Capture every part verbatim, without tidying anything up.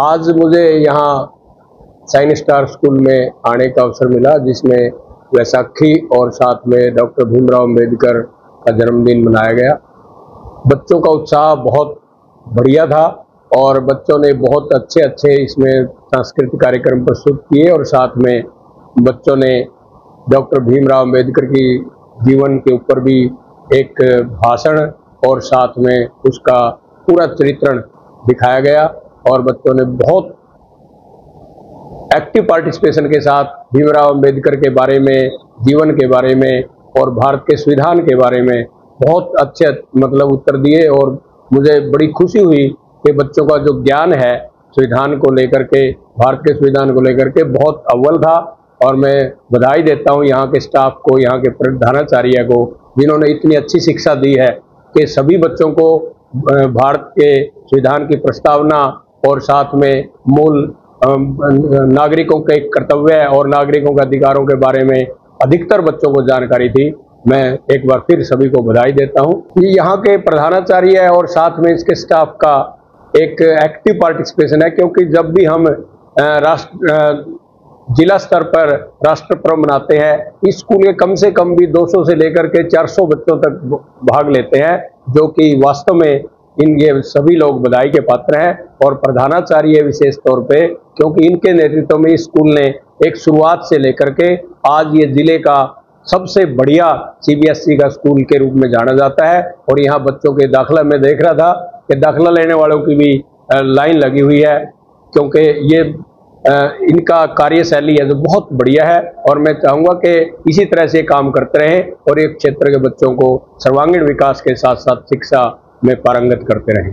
आज मुझे यहाँ साइन स्टार स्कूल में आने का अवसर मिला, जिसमें वैसाखी और साथ में डॉक्टर भीमराव अंबेडकर का जन्मदिन मनाया गया। बच्चों का उत्साह बहुत बढ़िया था और बच्चों ने बहुत अच्छे अच्छे इसमें सांस्कृतिक कार्यक्रम प्रस्तुत किए और साथ में बच्चों ने डॉक्टर भीमराव अंबेडकर की जीवन के ऊपर भी एक भाषण और साथ में उसका पूरा चरित्रण दिखाया गया और बच्चों ने बहुत एक्टिव पार्टिसिपेशन के साथ भीमराव अंबेडकर के बारे में, जीवन के बारे में और भारत के संविधान के बारे में बहुत अच्छे मतलब उत्तर दिए। और मुझे बड़ी खुशी हुई कि बच्चों का जो ज्ञान है संविधान को लेकर के, भारत के संविधान को लेकर के बहुत अव्वल था। और मैं बधाई देता हूं यहाँ के स्टाफ को, यहाँ के प्रधानाचार्य को, जिन्होंने इतनी अच्छी शिक्षा दी है कि सभी बच्चों को भारत के संविधान की प्रस्तावना और साथ में मूल नागरिकों के कर्तव्य और नागरिकों के अधिकारों के बारे में अधिकतर बच्चों को जानकारी थी। मैं एक बार फिर सभी को बधाई देता हूं। ये यहाँ के प्रधानाचार्य और साथ में इसके स्टाफ का एक एक्टिव पार्टिसिपेशन है, क्योंकि जब भी हम राष्ट्र जिला स्तर पर राष्ट्र पर्व मनाते हैं, इस स्कूल के कम से कम भी दो सौ से लेकर के चार सौ बच्चों तक भाग लेते हैं, जो कि वास्तव में इन ये सभी लोग बधाई के पात्र हैं। और प्रधानाचार्य विशेष तौर पे, क्योंकि इनके नेतृत्व में इस स्कूल ने एक शुरुआत से लेकर के आज ये जिले का सबसे बढ़िया सीबीएसई का स्कूल के रूप में जाना जाता है। और यहाँ बच्चों के दाखिला में देख रहा था कि दाखिला लेने वालों की भी लाइन लगी हुई है, क्योंकि ये इनका कार्यशैली है जो बहुत बढ़िया है। और मैं चाहूँगा कि इसी तरह से काम करते रहें और एक क्षेत्र के बच्चों को सर्वांगीण विकास के साथ साथ शिक्षा में पारंगत करते रहें।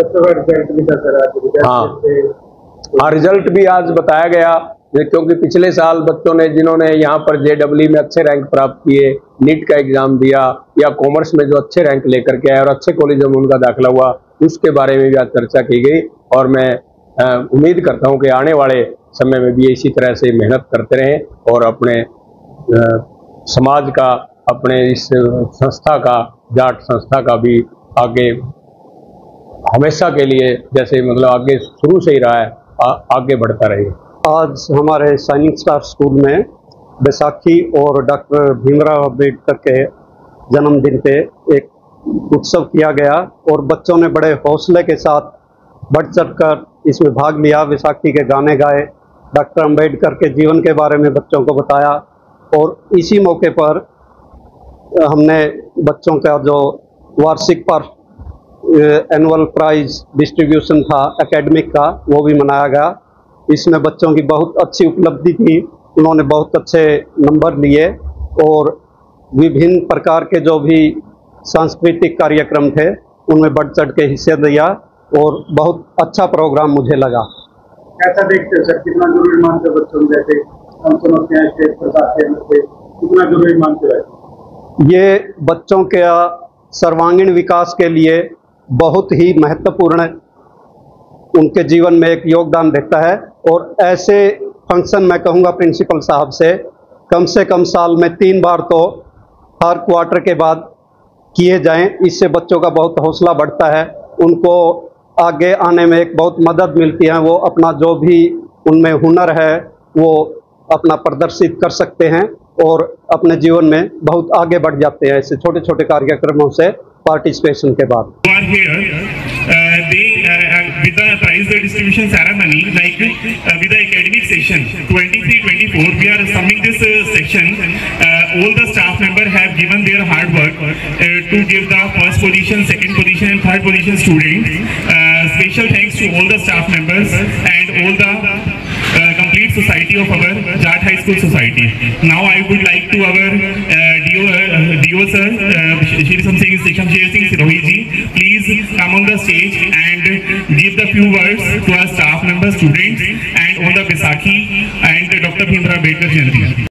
हाँ हाँ रिजल्ट भी आज बताया गया, क्योंकि पिछले साल बच्चों ने जिन्होंने यहाँ पर जेडब्ल्यू में अच्छे रैंक प्राप्त किए, नीट का एग्जाम दिया या कॉमर्स में जो अच्छे रैंक लेकर के आए और अच्छे कॉलेजों में उनका दाखिला हुआ, उसके बारे में भी आज चर्चा की गई। और मैं उम्मीद करता हूं कि आने वाले समय में भी इसी तरह से मेहनत करते रहें और अपने आ, समाज का, अपने इस संस्था का, जाट संस्था का भी आगे हमेशा के लिए जैसे मतलब आगे शुरू से ही रहा है, आ, आगे बढ़ता रहे। आज हमारे साइन स्टार स्कूल में बैसाखी और डॉक्टर भीमराव अंबेडकर के जन्मदिन पे एक उत्सव किया गया और बच्चों ने बड़े हौसले के साथ बढ़ चढ़ कर इसमें भाग लिया। बैसाखी के गाने गाए, डॉक्टर अंबेडकर के जीवन के बारे में बच्चों को बताया। और इसी मौके पर हमने बच्चों का जो वार्षिक पर एनुअल प्राइज डिस्ट्रीब्यूशन था एकेडमिक का, वो भी मनाया गया। इसमें बच्चों की बहुत अच्छी उपलब्धि थी, उन्होंने बहुत अच्छे नंबर लिए और विभिन्न प्रकार के जो भी सांस्कृतिक कार्यक्रम थे उनमें बढ़ चढ़ के हिस्से दिया और बहुत अच्छा प्रोग्राम मुझे लगा। कैसा देखते हो सर, कितना जरूरी मानते हो बच्चों में, जैसे हम समझते हैं कि प्रसाद के कितना जरूरी मानते हो? ये बच्चों के सर्वांगीण विकास के लिए बहुत ही महत्वपूर्ण उनके जीवन में एक योगदान देता है। और ऐसे फंक्शन मैं कहूँगा प्रिंसिपल साहब से कम से कम साल में तीन बार तो हर क्वार्टर के बाद किए जाएं। इससे बच्चों का बहुत हौसला बढ़ता है, उनको आगे आने में एक बहुत मदद मिलती है। वो अपना जो भी उनमें हुनर है वो अपना प्रदर्शित कर सकते हैं और अपने जीवन में बहुत आगे बढ़ जाते हैं ऐसे छोटे छोटे कार्यक्रमों से पार्टिसिपेशन के बाद। With the prize distribution ceremony, like uh, with the academic session twenty-three twenty-four, we are summing this uh, section. Uh, all the staff members have given their hard work uh, to give the first position, second position, and third position students. Uh, special thanks to all the staff members and all the uh, complete society of our Jat High School society. Now I would like to our uh, D O, uh, D O sir, uh, Shri Shamsher Singh Sirohi ji, please come on the stage and give the few words to our staff members, students, and on the Baisakhi and Doctor Bhimrao Ambedkar Jayanti.